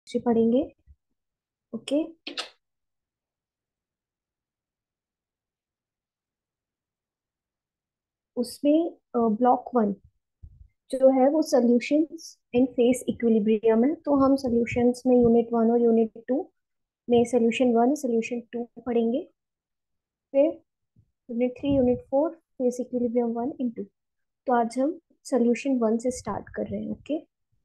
Chemistry पढ़ेंगे। Okay. उसमें block one जो है वो सॉल्यूशंस इन फेस इक्विलिब्रियम है, तो हम सॉल्यूशंस में यूनिट वन और यूनिट टू में सोल्यूशन वन सोल्यूशन टू पढ़ेंगे। फिर unit three unit four phase equilibrium one in two. तो आज हम सोल्यूशन वन से स्टार्ट कर रहे हैं। ओके।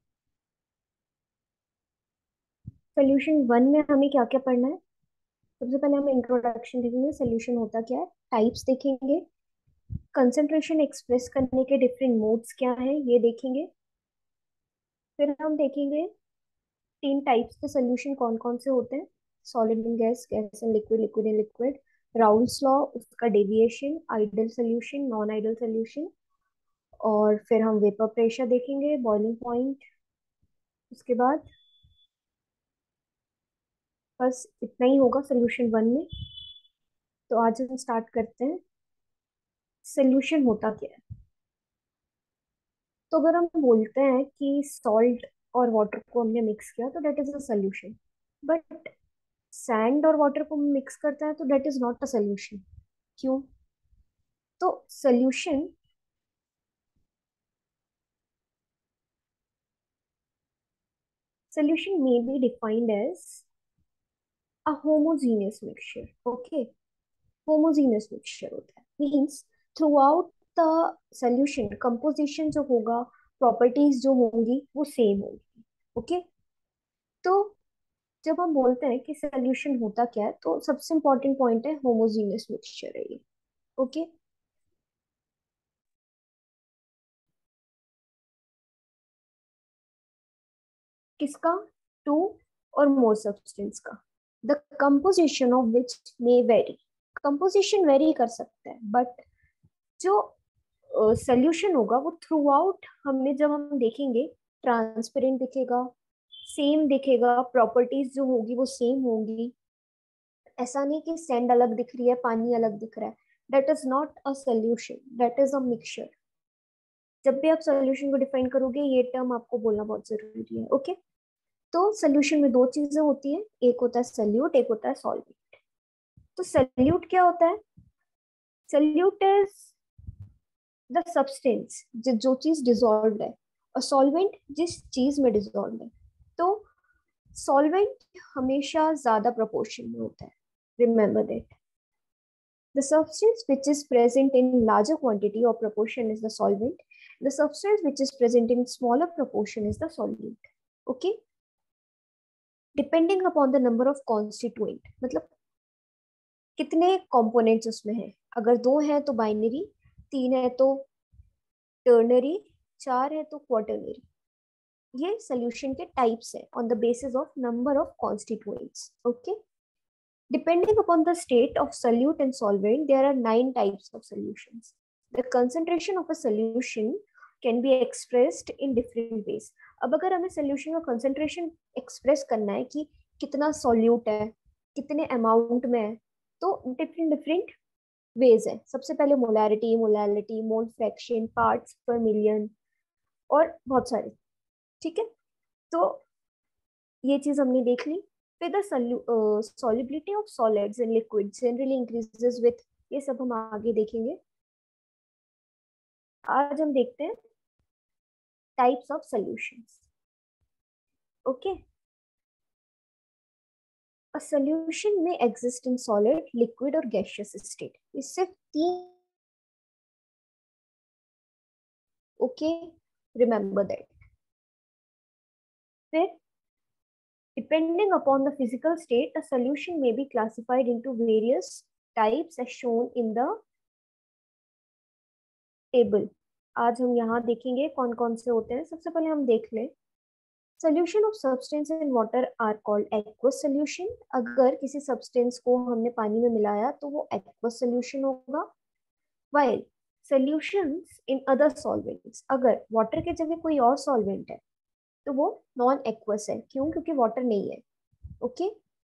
सोल्यूशन वन में हमें क्या क्या पढ़ना है? सबसे पहले हम इंट्रोडक्शन देखेंगे, सोल्यूशन होता क्या है, टाइप्स देखेंगे, कंसंट्रेशन एक्सप्रेस करने के डिफरेंट मोड्स क्या हैं ये देखेंगे। फिर हम देखेंगे तीन टाइप्स के सोल्यूशन कौन कौन से होते हैं, solid in gas, gas in liquid, liquid in liquid, Raoult's law, उसका deviation, ideal solution, non ideal solution. और फिर हम वेपर प्रेशर देखेंगे, बॉइलिंग पॉइंट। उसके बाद बस इतना ही होगा सोल्यूशन वन में। तो आज हम स्टार्ट करते हैं। सोल्यूशन होता क्या है? तो अगर हम बोलते हैं कि सॉल्ट और वाटर को हमने मिक्स किया तो that is a solution. But sand और वाटर को मिक्स करता है तो that is not a solution. क्यों? तो solution may be defined as a homogeneous mixture. Okay, homogeneous mixture होता है means throughout the solution composition जो होगा, properties जो होंगी वो सेम होगी। ओके। तो जब हम बोलते हैं कि solution होता क्या है तो सबसे important पॉइंट है homogeneous mixture है ये। ओके। किसका? टू और मोर सब्सटेंस का। The composition of which may vary. Composition vary कर सकता है बट जो सोल्यूशन होगा वो थ्रू आउट हमने जब हम देखेंगे ट्रांसपेरेंट दिखेगा, सेम दिखेगा, प्रॉपर्टीज जो होगी वो सेम होगी। ऐसा नहीं कि सैंड अलग दिख रही है पानी अलग दिख रहा है। That is not a solution, that is a mixture. जब भी आप सोल्यूशन को डिफाइन करोगे ये टर्म आपको बोलना बहुत जरूरी है। ओके। तो सोल्यूशन में दो चीजें होती हैं, एक होता है सल्यूट, एक होता है सॉल्वेंट। तो सल्यूट क्या होता है? सल्यूट इज द सब्सटेंस जो चीज डिजॉल्व है, और सॉल्वेंट जिस चीज में डिजॉल्व है। तो सॉल्वेंट हमेशा ज्यादा प्रोपोर्शन में होता है। Remember that the substance which is present in larger quantity or proportion is the solvent. The substance which is present in smaller proportion is the solute. Okay. Depending upon the number of constituent, मतलब कितने components उसमें है। अगर दो है तो binary, तीन है तो टर्नरी, चार है तो क्वार्टरनरी। ये सोल्यूशन के टाइप्स है on the basis of number of constituents. Okay. Depending upon the state of solute and solvent, there are nine types of solutions. The concentration of a solution can be expressed in different ways. अब अगर हमें solution का concentration express करना है कि कितना solute है, कितने amount में है, तो different different ways है। सबसे पहले molarity, molality, mole fraction, parts per million और बहुत सारे। ठीक है। तो ये चीज हमने देख ली। फिर the solubility of solids and liquids generally increases with, ये सब हम आगे देखेंगे। आज हम देखते हैं types of solutions. Okay. A solution में एग्जिस्ट इन सॉलिड, लिक्विड और गैसियस स्टेट। ये सिर्फ तीन। Okay, remember that. फिर depending upon the physical state, a solution may be classified into various types as shown in the table. आज हम यहाँ देखेंगे कौन कौन से होते हैं। सबसे पहले हम देख लें, solution of substance in water are called aqueous solution. अगर किसी सब्सटेंस को हमने पानी में मिलाया तो वो एक्वस सोल्यूशन होगा। While solutions in other solvents, अगर वाटर के जगह कोई और सॉल्वेंट है तो वो नॉन एक्वस है। क्यों? क्योंकि वाटर नहीं है। Okay.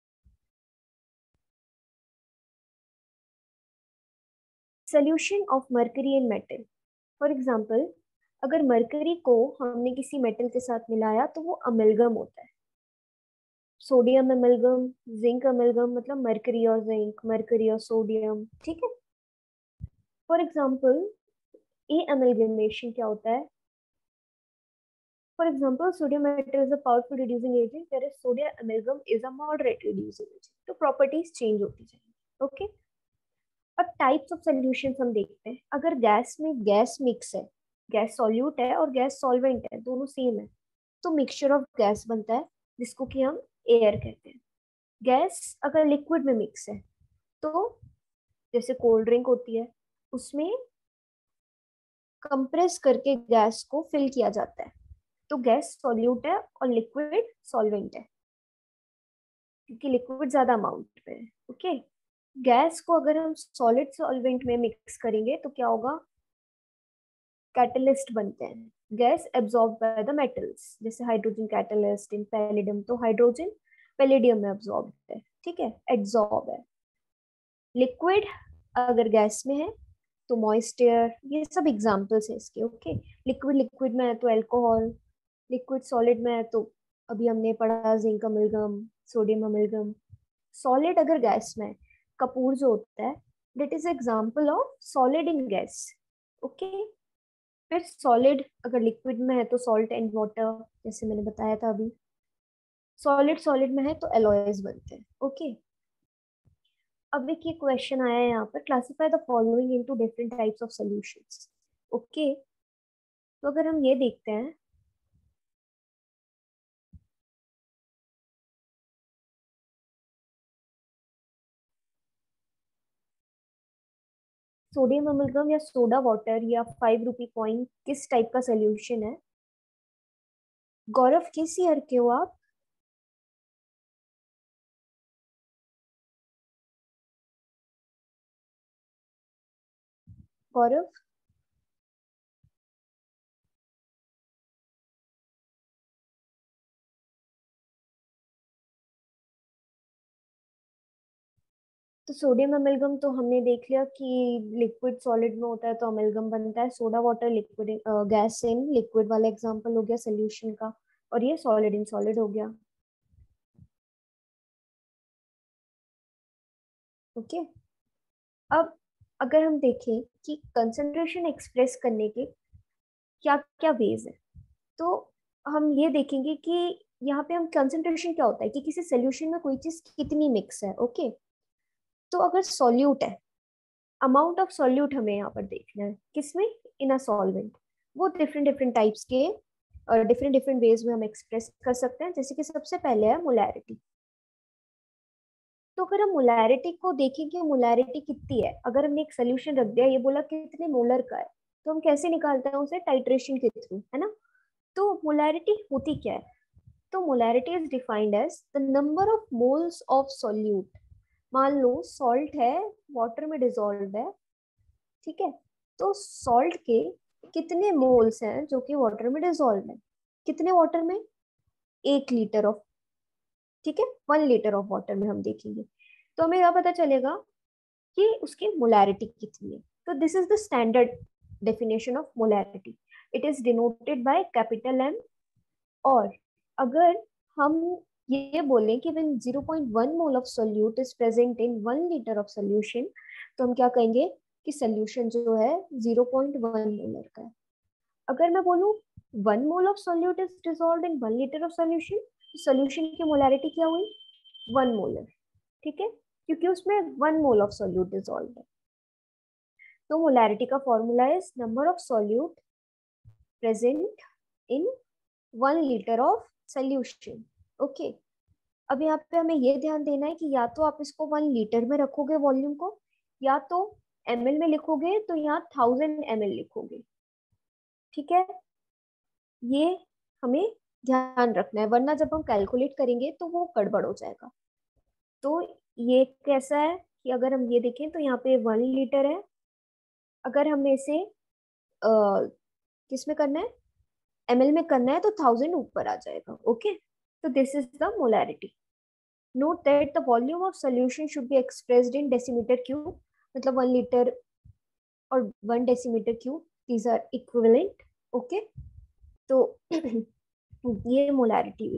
Solution of mercury in metal, for example अगर मरकरी को हमने किसी मेटल के साथ मिलाया तो वो अमेलगम होता है। सोडियम एमलगम, जिंक एमलगम मतलब मरकरी और जिंक, मरकरी और सोडियम, ठीक है। फॉर एग्जाम्पल ए एमलगमेशन क्या होता है? For example, sodium metal is a powerful reducing agent, whereas sodium amalgam is a moderate reducing agent. तो properties change होती जाएंगी, ओके। अब टाइप्स ऑफ सॉल्यूशंस हम देखते हैं। अगर गैस में गैस मिक्स है, गैस सॉल्यूट है और गैस सॉल्वेंट है, दोनों सेम है, तो मिक्सचर ऑफ गैस बनता है जिसको कि हम एयर कहते हैं। गैस अगर लिक्विड में मिक्स है, तो जैसे कोल्ड ड्रिंक होती है, उसमें कंप्रेस करके गैस को फिल किया जाता है, तो गैस सॉल्यूट है और लिक्विड सॉल्वेंट है, क्योंकि लिक्विड ज्यादा अमाउंट में है, ओके। गैस को अगर हम सॉलिड सॉल्वेंट में मिक्स करेंगे तो क्या होगा? कैटलिस्ट बनते हैं। Gas absorb by the metals, जैसे हाइड्रोजन कैटलिस्ट इन पैलेडियम, तो हाइड्रोजन पैलेडियम में एब्जॉर्ब है, ठीक है, एब्जॉर्ब है। लिक्विड अगर गैस में है तो मॉइस्चर, ये सब एग्जांपल्स है इसके, ओके। लिक्विड लिक्विड में है तो अल्कोहल, लिक्विड सॉलिड में है तो अभी हमने पढ़ा zinc amalgam, sodium amalgam. Solid अगर गैस में है, कपूर जो होता है, that is example of solid in gas, okay. फिर सॉलिड अगर लिक्विड में है तो सॉल्ट एंड वाटर, जैसे मैंने बताया था अभी। सॉलिड सॉलिड में है तो एलॉयज बनते हैं, ओके। अब एक ये क्वेश्चन आया है यहाँ पर, classify the following into different types of solutions, okay. तो अगर हम ये देखते हैं, सोडियम अमलगम या सोडा वाटर या 5 रुपी कॉइन किस टाइप का सोल्यूशन है? गौरव, किस ईयर के हो आप? गौरव, तो सोडियम अमेलगम तो हमने देख लिया कि लिक्विड सॉलिड में होता है तो अमेलगम बनता है। Soda water liquid, gas in liquid वाला एग्जांपल हो गया सोल्यूशन का, और ये सॉलिड इन सॉलिड हो गया, ओके। अब अगर हम देखें कि कंसंट्रेशन एक्सप्रेस करने के क्या क्या वेज है, तो हम ये देखेंगे कि यहाँ पे हम कंसंट्रेशन क्या होता है कि किसी सोल्यूशन में कोई चीज कितनी मिक्स है, ओके। तो अगर सॉल्यूट है, अमाउंट ऑफ सॉल्यूट हमें यहाँ पर देखना है, किसमें? In a solvent. वो डिफरेंट डिफरेंट टाइप्स के और डिफरेंट डिफरेंट वेज में हम एक्सप्रेस कर सकते हैं, जैसे कि सबसे पहले है मोलैरिटी। तो अगर हम मोलैरिटी को देखें कि मोलैरिटी कितनी है, अगर हमने एक सोल्यूशन रख दिया, ये बोला कितने मोलर का है, तो हम कैसे निकालते हैं उसे? टाइट्रेशन के थ्रू, है ना। तो मोलैरिटी होती क्या है? तो molarity is defined as the number of moles of solute. मान लो सॉल्ट है, वाटर में डिजोल्व है, ठीक है। तो सॉल्ट के कितने मोल्स हैं जो कि वाटर में डिजोल्व है? कितने वाटर में? 1 लीटर ऑफ, ठीक है, 1 लीटर ऑफ वाटर में हम देखेंगे तो हमें क्या पता चलेगा कि उसकी मोलैरिटी कितनी है। तो this is the standard definition of molarity. It is denoted by capital M. और अगर हम ये बोलें कि when 0.1 mole of solute is present in 1 litre of solution, तो हम क्या कहेंगे कि सोल्यूशन जो है 0.1 मोलर का है। अगर मैं बोलूँ 1 mole of solute is dissolved in 1 litre of solution, solution की मोलैरिटी क्या हुई? 1 मोलर, ठीक है, क्योंकि उसमें 1 मोल ऑफ सोल्यूट डिसॉल्व है। तो मोलैरिटी का formula is number of solute present in 1 litre of solution, okay. अब यहाँ पे हमें ये ध्यान देना है कि या तो आप इसको 1 लीटर में रखोगे वॉल्यूम को, या तो ml में लिखोगे तो यहाँ 1000 ml लिखोगे, ठीक है। ये हमें ध्यान रखना है, वरना जब हम कैलकुलेट करेंगे तो वो गड़बड़ हो जाएगा। तो ये कैसा है कि अगर हम ये देखें तो यहाँ पे 1 लीटर है, अगर हमें इसे किस में करना है? ml में करना है तो 1000 ऊपर आ जाएगा, ओके। तो this is the molarity. Note that the volume of solution should be expressed in decimeter cube, मतलब 1 लीटर और 1 decimetre cube, these are equivalent, okay। तो ये मोलैरिटी हुई।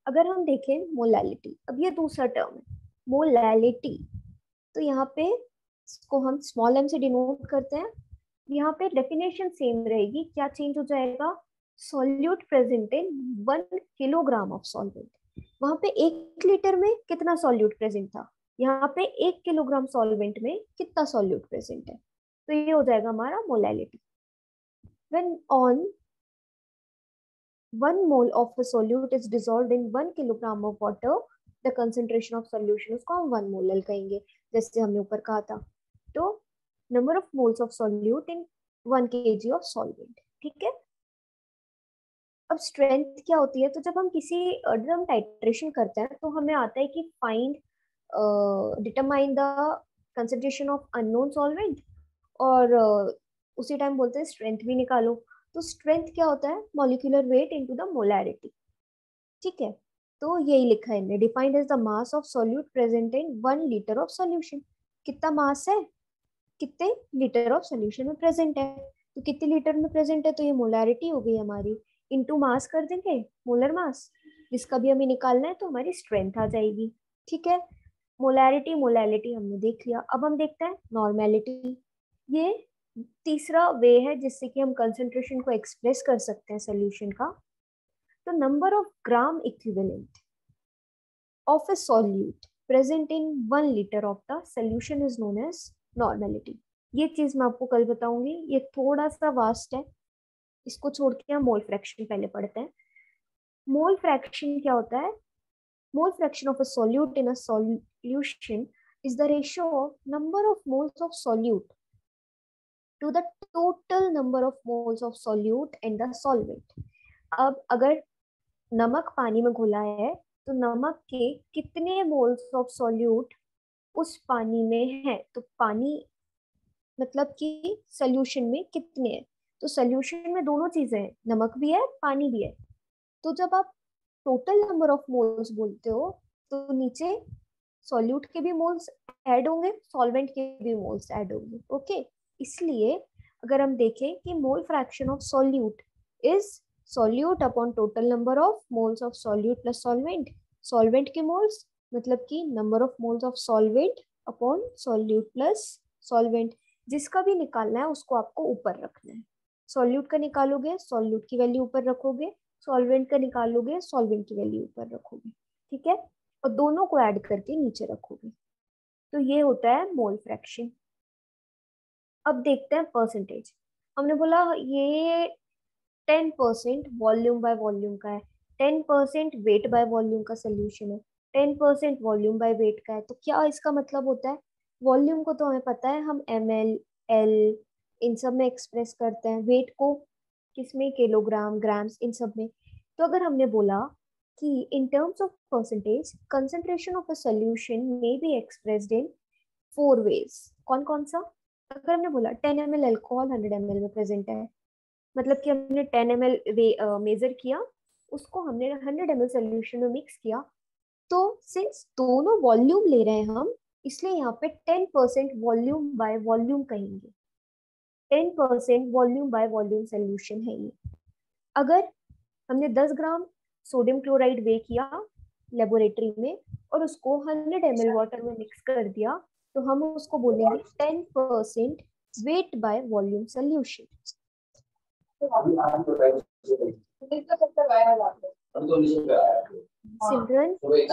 अगर हम देखें मोलैलिटी, अब ये दूसरा टर्म है मोलैलिटी, तो यहाँ पे इसको हम स्मॉल m से डिनोट करते हैं। यहाँ पे डेफिनेशन सेम रहेगी, क्या चेंज हो जाएगा, solute present in 1 kilogram of solvent. वहां पे 1 लीटर में कितना सॉल्यूट प्रेजेंट था, यहाँ पे 1 किलोग्राम सॉल्वेंट में कितना सॉल्यूट प्रेजेंट है, तो ये हो जाएगा हमारा molality. When on 1 mole of a solute is dissolved in 1 kilogram of water, the concentration of solution उसको हम 1 mole कहेंगे, जैसे हमने ऊपर कहा था। तो number of moles of solute in 1 kg of solvent, ठीक है। अब स्ट्रेंथ क्या होती है, तो जब हम किसी जब हम टाइट्रेशन करते हैं तो हमें आता है कि find determine the concentration of unknown solvent, और उसी टाइम बोलते हैं स्ट्रेंथ भी निकालो। तो स्ट्रेंथ क्या होता है, molecular weight into the molarity, ठीक है। तो यही लिखा है इनने, defined as the mass of solute present in 1 litre of solution. कितना मास है, कितने लीटर ऑफ सॉल्यूशन में प्रेजेंट है, तो कितने लीटर में प्रेजेंट है, तो ये मोलैरिटी हो गई हमारी, इनटू मास कर देंगे, मोलर मास, जिसका भी हमें निकालना है, तो हमारी स्ट्रेंथ आ जाएगी, ठीक है। मोलैरिटी मोलैलिटी हमने देख लिया। अब हम देखते हैं नॉर्मेलिटी। ये तीसरा वे है जिससे कि हम कंसंट्रेशन को एक्सप्रेस कर सकते हैं सोल्यूशन का। तो number of gram equivalent of a solute present in 1 litre of the solution is known as normality. ये चीज मैं आपको कल बताऊंगी, ये थोड़ा सा वास्ट है, इसको छोड़ के हम मोल फ्रैक्शन पहले पढ़ते हैं। मोल फ्रैक्शन क्या होता है, mole fraction of a solute in a solution is the ratio of number of moles of solute to the total number of moles of solute and the solvent। अब अगर नमक पानी में घुला है तो नमक के कितने मोल्स ऑफ सॉल्यूट उस पानी में है, तो पानी मतलब कि सोल्यूशन में कितने हैं, तो सोल्यूशन में दोनों चीजें हैं, नमक भी है पानी भी है। तो जब आप टोटल नंबर ऑफ मोल्स बोलते हो तो नीचे सॉल्यूट के भी मोल्स ऐड होंगे, सॉल्वेंट के भी मोल्स ऐड होंगे, ओके। इसलिए अगर हम देखें कि mole fraction of solute is solute upon total number of moles of solute plus solvent, solvent के मोल्स मतलब कि number of moles of solvent upon solute plus solvent, जिसका भी निकालना है उसको आपको ऊपर रखना है। सॉल्यूट का निकालोगे सॉल्यूट की वैल्यू ऊपर रखोगे, सॉल्वेंट का निकालोगे सॉल्वेंट की वैल्यू ऊपर रखोगे, ठीक है, और दोनों को ऐड करके नीचे रखोगे। तो ये होता है मोल फ्रैक्शन। अब देखते हैं परसेंटेज। हमने बोला ये 10% वॉल्यूम बाय वॉल्यूम का है, 10% वेट बाय वॉल्यूम का सोल्यूशन है, 10% वॉल्यूम बाय वेट का है। तो क्या इसका मतलब होता है, वॉल्यूम को तो हमें पता है, हम ml एल इन सब में एक्सप्रेस करते हैं, वेट को किसमें, किलोग्राम ग्राम्स इन सब में। तो अगर हमने बोला कि in terms of percentage concentration of a solution may be expressed in 4 ways, कौन कौन सा, अगर हमने बोला 10 ml अल्कोहल 100 ml में प्रेजेंट है, मतलब कि हमने 10 ml मेजर किया, उसको हमने 100 ml सोल्यूशन में मिक्स किया, तो सिंस दोनों वॉल्यूम ले रहे हैं हम, इसलिए यहाँ पे 10% वॉल्यूम बाय वॉल्यूम कहेंगे, 10% वॉल्यूम बाय वॉल्यूम सोल्यूशन है ये। अगर हमने 10 ग्राम सोडियम क्लोराइड वे किया लेबोरेटरी में और उसको 100 ml वाटर में मिक्स कर दिया, तो हम उसको बोलेंगे 10% weight by volume solution. Simran,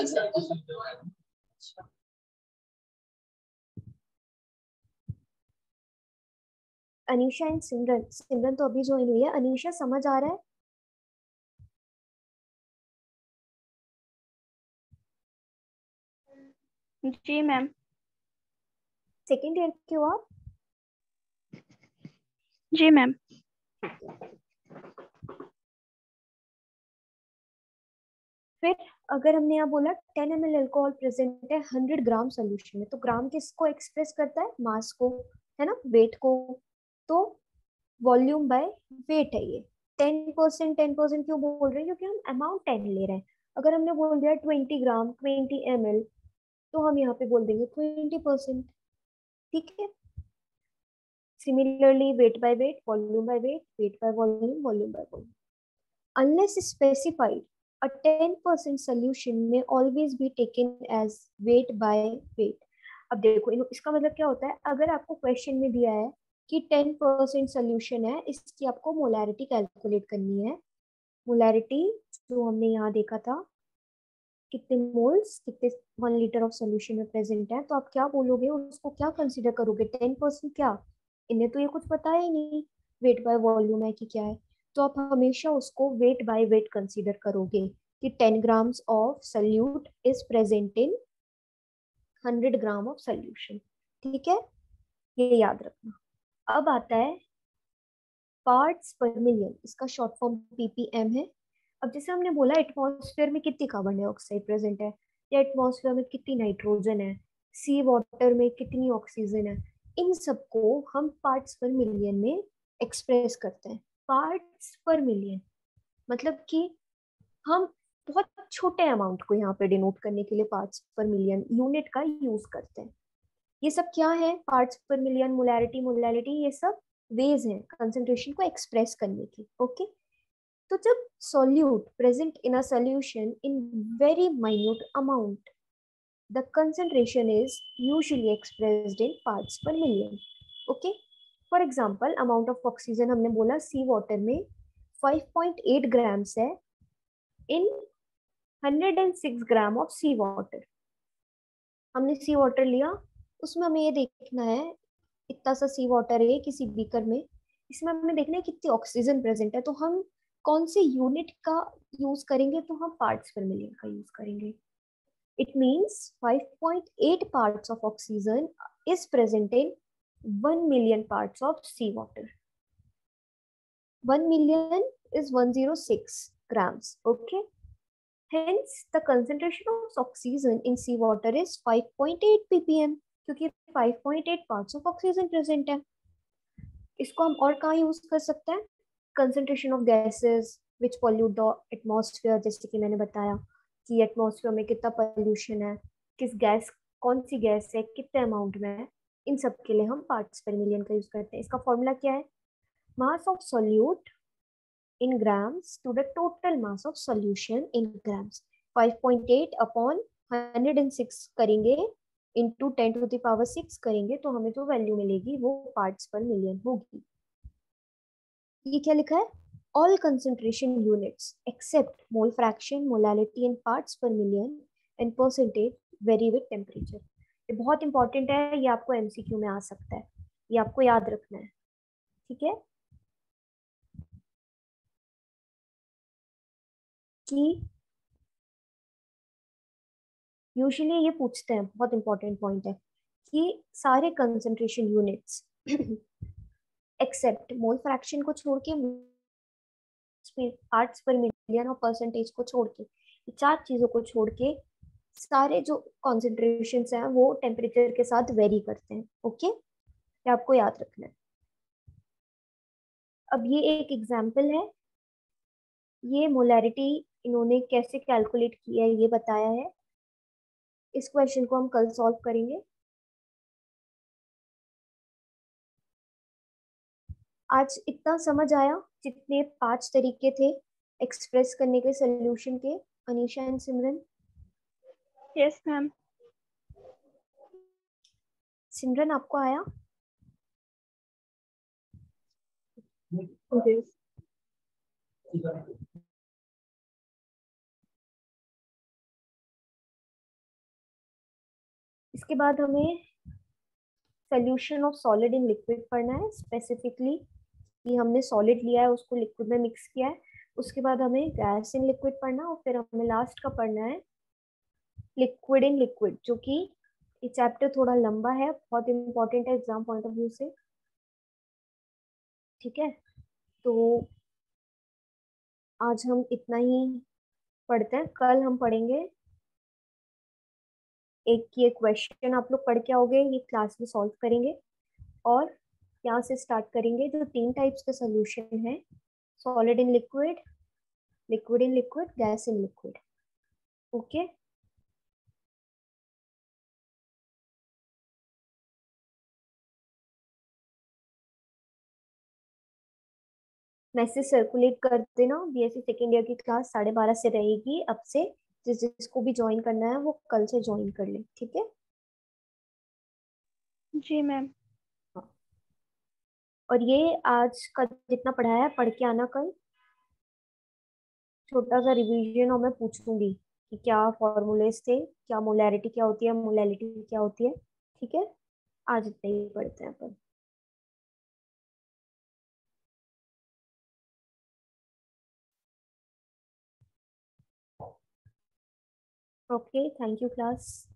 Anisha and Simran, Simran तो अभी ज्वाइन हुई है, अनीशा समझ आ रहा है? जी मैम। सेकेंड ईयर के हो आप? जी मैम। फिर अगर हमने यहाँ बोला 10 ml अल्कोहल प्रेजेंट है 100 ग्राम सोल्यूशन में, तो ग्राम किसको एक्सप्रेस करता है, मास को, है ना, वेट को। तो वॉल्यूम बाय वेट है ये। 10% 10% क्यों बोल रहे हैं, क्योंकि हम अमाउंट 10 ले रहे हैं। अगर हमने बोल दिया 20 ग्राम 20 ml, तो हम यहाँ पे बोल देंगे 20%, ठीक है। Similarly weight by weight, volume by weight, weight by volume, volume by volume, unless specified A 10% solution may always be taken as weight by weight. अब देखो इसका मतलब क्या होता है, अगर आपको क्वेश्चन में दिया है कि 10% सोल्यूशन है, इसकी आपको मोलैरिटी कैलकुलेट करनी है। मोलैरिटी जो हमने यहाँ देखा था, कितने मोल्स कितने 1 लीटर ऑफ सोल्यूशन में प्रेजेंट है, तो आप क्या बोलोगे, उसको क्या कंसीडर करोगे, 10% क्या, इन्हें तो ये कुछ पता ही नहीं वेट बाय वॉल्यूम है कि क्या है, तो आप हमेशा उसको वेट बाय वेट कंसीडर करोगे कि 10 grams of solute is present in 100 gram of solution. ठीक है, ये याद रखना। अब आता है पार्ट्स पर मिलियन, इसका शॉर्ट फॉर्म पीपीएम है। अब जैसे हमने बोला एटमॉस्फेयर में कितनी कार्बन डाइऑक्साइड प्रेजेंट है, या एटमॉस्फेयर में कितनी नाइट्रोजन है, सी वाटर में कितनी ऑक्सीजन है, इन सबको हम पार्ट्स पर मिलियन में एक्सप्रेस करते हैं। पार्ट्स पर मिलियन मतलब कि हम बहुत छोटे अमाउंट को यहाँ पे डिनोट करने के लिए पार्ट्स पर मिलियन यूनिट का यूज करते हैं। ये सब क्या है, parts per million, molarity, molality, ये सब वेज हैं कंसंट्रेशन को एक्सप्रेस करने की। ओके, तो जब solute present in a solution in very minute amount, the concentration is usually expressed in parts per million. Okay, for example amount of oxygen हमने बोला सी वाटर में 5.8 ग्राम्स है इन 106 ग्राम ऑफ सी वाटर। हमने सी water लिया, उसमें हमें ये देखना है इतना सा सी वाटर है किसी बीकर में, इसमें हमें देखना है कितनी ऑक्सीजन प्रेजेंट है, तो हम कौन से यूनिट का यूज करेंगे, तो हम पार्ट्स पर मिलियन का यूज करेंगे। It means 5.8 parts of oxygen is present in 1 million parts of sea water. 1 million is 106 grams. Okay, hence the concentration of oxygen in sea water is 5.8 ppm, क्योंकि 5.8 parts of oxygen present है। इसको हम और कहाँ use कर सकते हैं, concentration of gases which pollute the atmosphere, जैसे कि मैंने बताया कि एटमॉस्फेयर में कितना पोल्यूशन है, किस गैस, कौन सी गैस है, कितने अमाउंट में है, इन सब के लिए हम पार्ट्स पर मिलियन का यूज करते हैं। इसका फॉर्मूला क्या है, mass of solute in grams to the total mass of solution in grams। 5.8 upon 106 करेंगे इंटू 10⁶ करेंगे तो हमें जो वैल्यू मिलेगी वो पार्ट्स पर मिलियन होगी। ये क्या लिखा है, all concentration units except mole fraction, molality and parts per million and percentage vary with temperature. ये बहुत इंपॉर्टेंट है, ये आपको एमसीक्यू में आ सकता है, ये आपको याद रखना है। ठीक है, कि यूजुअली ये पूछते हैं, बहुत इंपॉर्टेंट पॉइंट है, कि सारे concentration units except mole fraction को छोड़ के, पार्ट्स पर मिलियन और परसेंटेज को छोड़ के, ये चार चीजों को छोड़ के सारे जो कॉन्सेंट्रेशन हैं वो टेम्परेचर के साथ वेरी करते हैं। ओके, ये आपको याद रखना है। अब ये एक एग्जाम्पल है, ये मोलैरिटी इन्होंने कैसे कैलकुलेट किया है ये बताया है। इस क्वेश्चन को हम कल सॉल्व करेंगे। आज इतना समझ आया, जितने 5 तरीके थे एक्सप्रेस करने के सोल्यूशन के, Anisha and Simran. Yes ma'am. Simran आपको आया? यस। इसके बाद हमें solution of solid in liquid पढ़ना है, स्पेसिफिकली कि हमने सॉलिड लिया है उसको लिक्विड में मिक्स किया है। उसके बाद हमें गैस इन लिक्विड पढ़ना, और फिर हमें लास्ट का पढ़ना है लिक्विड इन लिक्विड, जो कि ये चैप्टर थोड़ा लंबा है, बहुत इंपॉर्टेंट है एग्जाम पॉइंट ऑफ व्यू से। ठीक है, तो आज हम इतना ही पढ़ते हैं, कल हम पढ़ेंगे एक ये क्वेश्चन आप लोग पढ़ के आओगे, ये क्लास में सॉल्व करेंगे, और यहाँ से स्टार्ट करेंगे जो 3 टाइप्स के सोल्यूशन है, solid in liquid, liquid in liquid, gas in liquid. Okay, message circulate कर देना। बीएससी सेकेंड ईयर की क्लास 12:30 से रहेगी अब से। जिसको भी ज्वाइन करना है वो कल से ज्वाइन कर ले, ठीक है। जी मैम। हाँ। और ये आज का जितना पढ़ाया है पढ़ के आना कल। छोटा सा रिवीजन और मैं पूछूंगी कि क्या फॉर्मूलेस थे, क्या मोलैरिटी क्या होती है, मोलैलिटी क्या होती है, ठीक है। आज इतना ही पढ़ते हैं अपन। Okay, thank you class.